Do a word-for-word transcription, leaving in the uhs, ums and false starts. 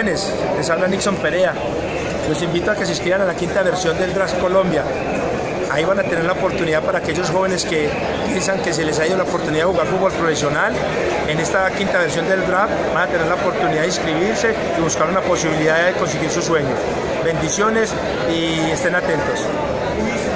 jóvenes, les habla Nixon Perea. Los invito a que se inscriban a la quinta versión del Draft Colombia. Ahí van a tener la oportunidad para aquellos jóvenes que piensan que se les ha ido la oportunidad de jugar fútbol profesional. En esta quinta versión del draft van a tener la oportunidad de inscribirse y buscar una posibilidad de conseguir su sueño. Bendiciones y estén atentos.